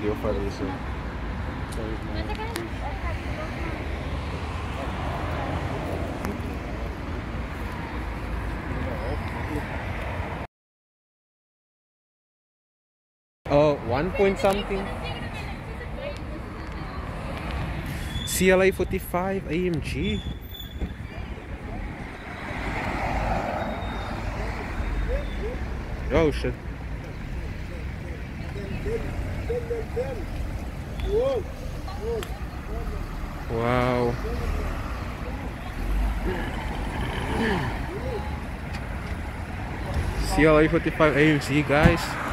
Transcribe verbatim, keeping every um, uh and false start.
eu falei isso. Oh, one point something. C L A forty-five A M G. Oh shit. Wow. C L A forty-five A M G, guys.